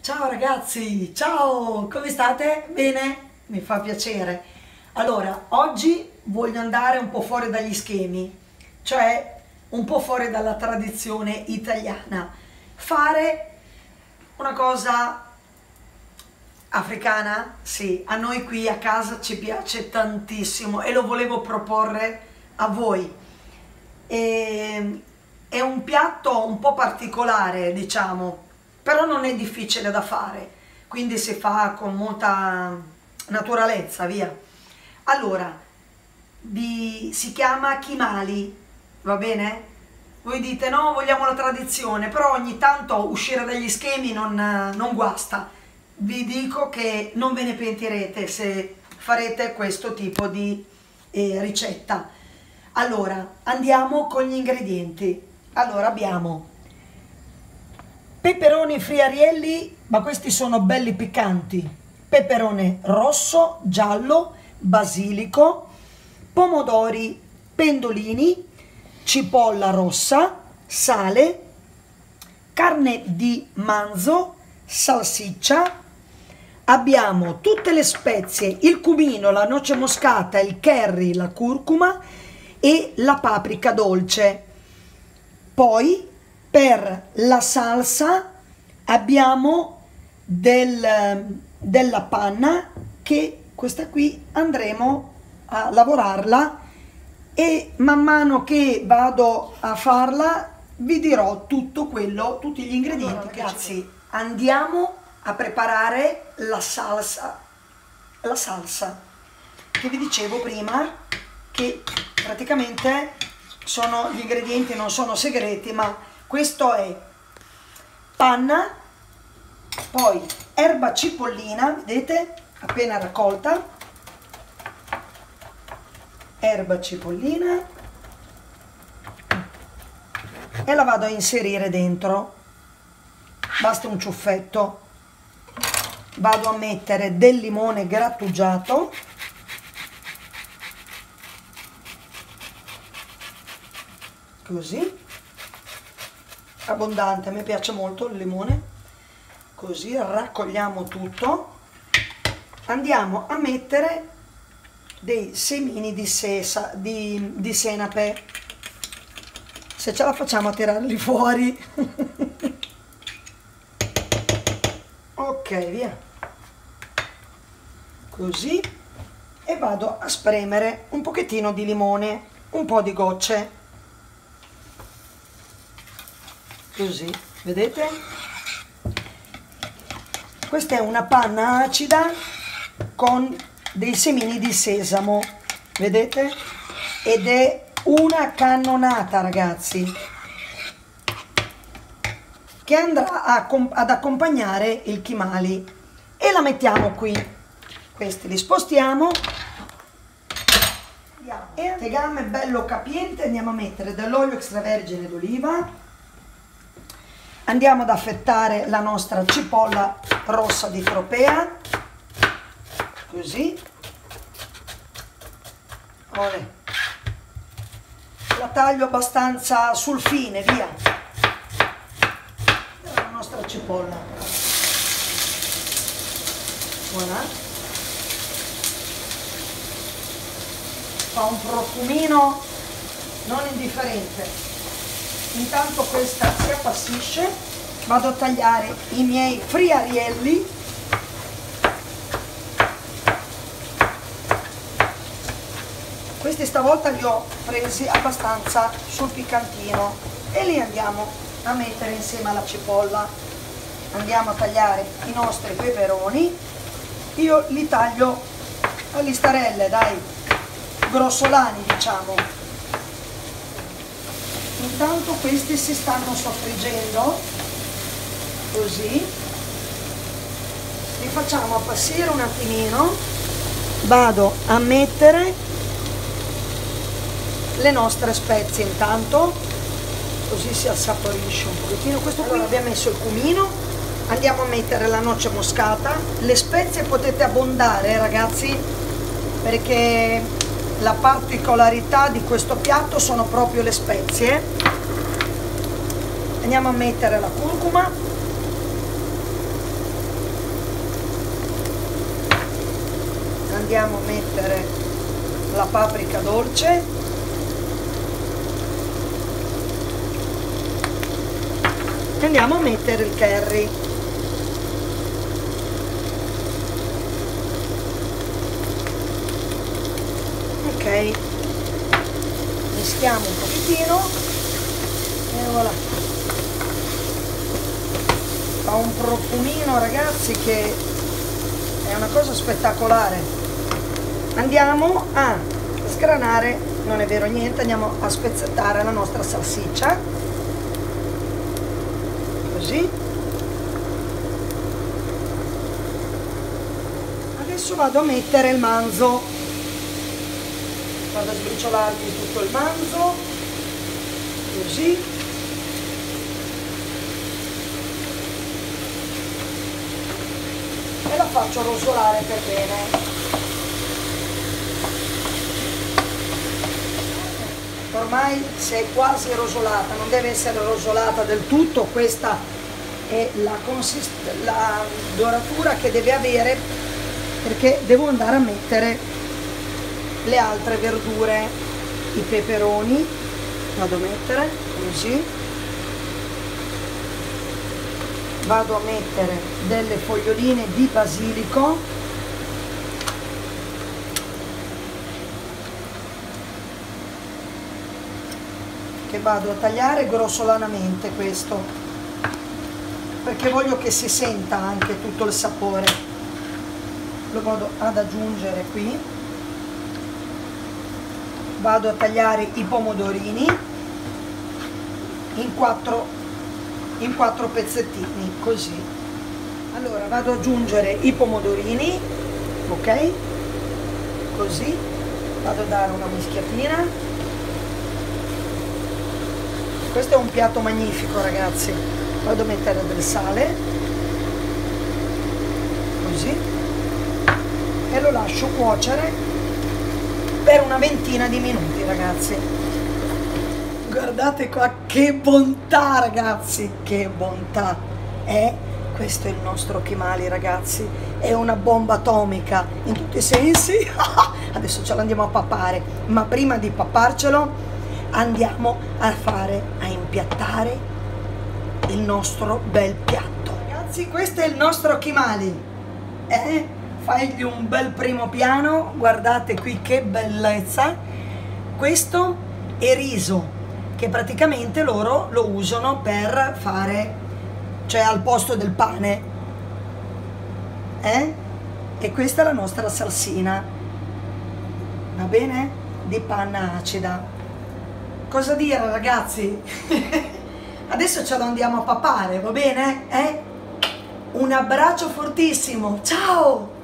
Ciao ragazzi, ciao, come state? Bene? Mi fa piacere. Allora, oggi voglio andare un po' fuori dagli schemi, cioè un po' fuori dalla tradizione italiana. Fare una cosa africana? Sì, a noi qui a casa ci piace tantissimo e lo volevo proporre a voi. È un piatto un po' particolare, diciamo, però non è difficile da fare, quindi si fa con molta naturalezza, via. Allora, si chiama Kimali, va bene? Voi dite no, vogliamo la tradizione, però ogni tanto uscire dagli schemi non guasta. Vi dico che non ve ne pentirete se farete questo tipo di ricetta. Allora, andiamo con gli ingredienti. Allora, abbiamo peperoni friarielli, ma questi sono belli piccanti, peperone rosso, giallo, basilico, pomodori pendolini, cipolla rossa, sale, carne di manzo, salsiccia, abbiamo tutte le spezie, il cumino, la noce moscata, il curry, la curcuma e la paprika dolce. Poi per la salsa abbiamo della panna, che questa qui andremo a lavorarla e man mano che vado a farla vi dirò tutto quello, tutti gli ingredienti. Allora, ragazzi, andiamo a preparare la salsa che vi dicevo prima, che praticamente gli ingredienti non sono segreti, ma questo è panna, poi erba cipollina, vedete, appena raccolta, erba cipollina, e la vado a inserire dentro, basta un ciuffetto. Vado a mettere del limone grattugiato, così, abbondante, a me piace molto il limone, così raccogliamo tutto. Andiamo a mettere dei semini di senape, se ce la facciamo a tirarli fuori. Ok, via, così, e vado a spremere un pochettino di limone, un po' di gocce, così, vedete? Questa è una panna acida con dei semini di sesamo, vedete? Ed è una cannonata, ragazzi, che andrà ad accompagnare il kimali, e la mettiamo qui. Questi li spostiamo e a tegame bello capiente andiamo a mettere dell'olio extravergine d'oliva. Andiamo ad affettare la nostra cipolla rossa di Tropea, così. Olè. La taglio abbastanza sul fine, via. La nostra cipolla. Voilà. Fa un profumino non indifferente. Intanto questa si appassisce, vado a tagliare i miei friarielli. Questi stavolta li ho presi abbastanza sul piccantino e li andiamo a mettere insieme alla cipolla. Andiamo a tagliare i nostri peperoni. Io li taglio a listarelle, dai, grossolani, diciamo. Intanto questi si stanno soffriggendo, così, li facciamo appassire un attimino. Vado a mettere le nostre spezie intanto, così si assaporisce un pochettino. Questo qui abbiamo messo il cumino, andiamo a mettere la noce moscata. Le spezie potete abbondare, ragazzi, perché la particolarità di questo piatto sono proprio le spezie. Andiamo a mettere la curcuma, andiamo a mettere la paprika dolce, e andiamo a mettere il curry. Ok, mischiamo un pochettino e voilà, fa un profumino, ragazzi, che è una cosa spettacolare. Andiamo a sgranare, non è vero niente, andiamo a spezzettare la nostra salsiccia, così. Adesso vado a mettere il manzo, vado a sbriciolarmi tutto il manzo, così. E la faccio rosolare per bene. Ormai si è quasi rosolata, non deve essere rosolata del tutto, questa è la doratura che deve avere, perché devo andare a mettere le altre verdure, i peperoni, vado a mettere così, vado a mettere delle foglioline di basilico, che vado a tagliare grossolanamente, questo perché voglio che si senta anche tutto il sapore. Lo vado ad aggiungere qui. Vado a tagliare i pomodorini in quattro pezzettini, così. Allora vado ad aggiungere i pomodorini, ok, così, vado a dare una mischiatina. Questo è un piatto magnifico, ragazzi. Vado a mettere del sale, così, e lo lascio cuocere per una ventina di minuti, ragazzi. Guardate qua che bontà, ragazzi, che bontà. Questo è il nostro Kimali, ragazzi, è una bomba atomica in tutti i sensi. Adesso ce l'andiamo a papare, ma prima di paparcelo andiamo a impiattare il nostro bel piatto. Ragazzi, questo è il nostro Kimali. Fagli un bel primo piano, guardate qui che bellezza. Questo è riso, che praticamente loro lo usano per fare, cioè al posto del pane, e questa è la nostra salsina, va bene? Di panna acida. Cosa dire, ragazzi? Adesso ce lo andiamo a papare, va bene? Un abbraccio fortissimo, ciao!